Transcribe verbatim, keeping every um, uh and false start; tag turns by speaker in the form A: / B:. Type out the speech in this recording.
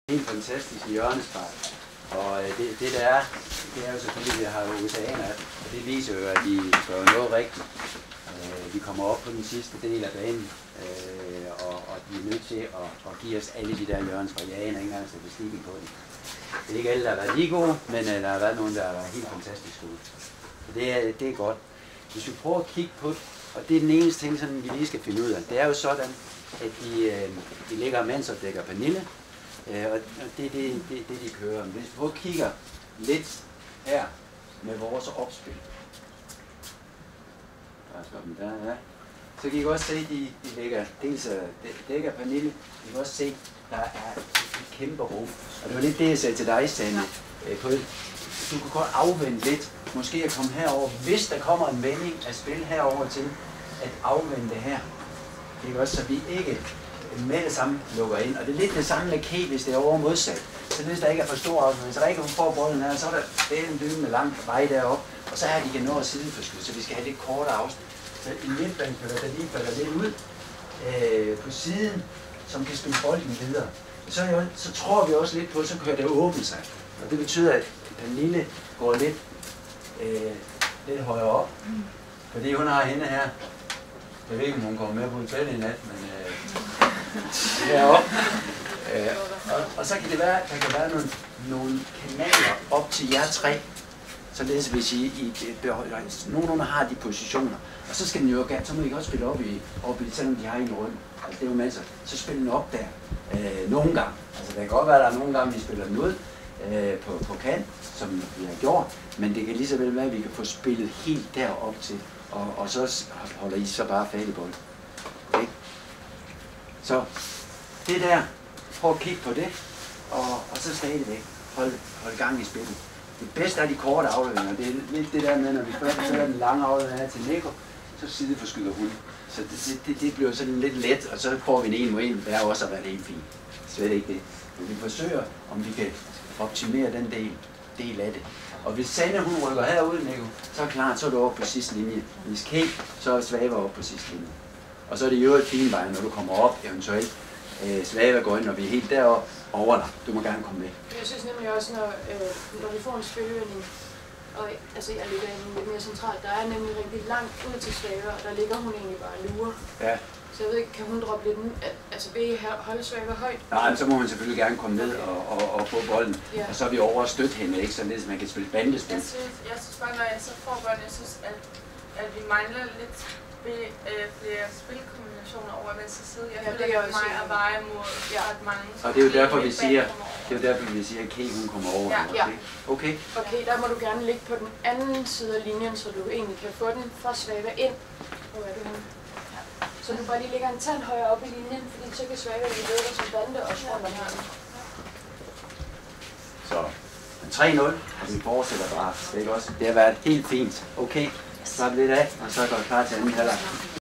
A: Helt fantastisk hjørnespark. Og det, det der er, det er jo selvfølgelig, at vi har oceaner, og det viser jo, at vi gør noget rigtigt. Vi kommer op på den sidste del af banen, og, og de er nødt til at, at give os alle de der hjørnespark. Jeg aner ikke engang statistikken på det. Det er ikke alle, der har været lige gode, men der har været nogen, der har været helt fantastisk gode. Så det er, det er godt. Hvis vi prøver at kigge på det, og det er den eneste ting, sådan, vi lige skal finde ud af, det er jo sådan, at de, de ligger mandsopdækker Pernille, og det er det, det, det, de kører. Hvis vi prøver at kigge lidt her med vores opspil, der, ja. Så kan I også se, at de, de ligger, dels dækker Pernille, I kan også se, der er et kæmpe rum. Og det var lidt det, jeg sagde til dig, Sanne. Du kan godt afvende lidt, måske at komme herover, hvis der kommer en vending af spil herover til, at afvende det her. Ikke også, så vi ikke med det samme lukker ind. Og det er lidt det samme med K, hvis det er over modsat. Så hvis der ikke er for stor afstand, hvis Rikke får bolden her, så er der en dybe med lang vej deroppe, og så er de kan nå at sideforskyde, så vi skal have lidt kortere afstand. Så en midtbanespiller, der lige falder lidt ud øh, på siden, som kan spille bolden videre. Så, jo, så tror vi også lidt på, så kan det åbne sig. Og det betyder, at den lille går lidt, øh, lidt højere op. Fordi hun har hende her. Jeg ved ikke, om hun kommer med på hotellet i nat, men øh, heroppe. Øh, og, og så kan det være, der kan være nogle, nogle kanaler op til jer tre. Således hvis I, I nogenlunde har de positioner. Og så skal den jo gerne, så må I også spille op i, op i selvom de har en rundt. Altså det er jo masser. Så spiller den op der. Øh, nogle gange. Altså det kan godt være, at der er nogle gange, vi spiller den ud øh, på, på kant, som vi har gjort. Men det kan lige så vel være, at vi kan få spillet helt derop til. Og, og så holder I så bare fat i bolden. Okay? Så det der, prøv at kigge på det. Og, og så stadigvæk hold, hold gang i spillet. Det bedste er de korte afleveringer. Det er lidt det der med, når vi først sætter den lange aflevering her til Nico, så sideforskyder hun. Så det, det, det bliver sådan lidt let, og så får vi en en mod en. Det er også at være helt fint. Slet ikke det. Men vi forsøger, om vi kan optimere den del, del af det. Og hvis Sanne hun rykker herud, Nico, så er det klart, så er du oppe på sidste linje. Hvis K, så er Svava oppe på sidste linje. Og så er det jo et fint vej, når du kommer op, eventuelt. Øh, Svava går ind, når vi er helt deroppe, over dig. Du må gerne komme med.
B: Jeg synes nemlig også, når, øh, når vi får en spilvending, og altså jeg ligger lidt mere centralt, der er nemlig rigtig langt ud til Svava, og der ligger hun egentlig bare og lurer.
A: Ja.
B: Så jeg ved ikke, kan hun droppe lidt ned? Altså vil I holde Svava højt?
A: Nej, så må hun selvfølgelig gerne komme ned og, og, og få bolden. Ja. Og så er vi over at støtte hende, ikke? Således man kan spille bandespil.
C: Jeg synes, jeg synes bare, når jeg så får bolden, jeg synes, at, at vi mangler lidt øh, flere spilkombinationer over venstre side. Jeg
B: ja,
C: føler, det er mig at veje mod ja. ret mange.
A: Og det er jo derfor, vi siger, det er jo derfor, vi siger, at K hun kommer over.
B: Ja. Ja.
A: Okay.
B: Okay, der må du gerne ligge på den anden side af linjen, så du egentlig kan få den fra Svava ind. Hvor er du henne? Så du bare lige lægger en tand højere op i linjen, fordi så kan Svava lige løbe som bande og rundt om her.
A: Så tre nul, og vi fortsætter bare. Det, ikke også? Det har været helt fint. Okay, så er vi lidt af, og så går vi klar til anden halvleg.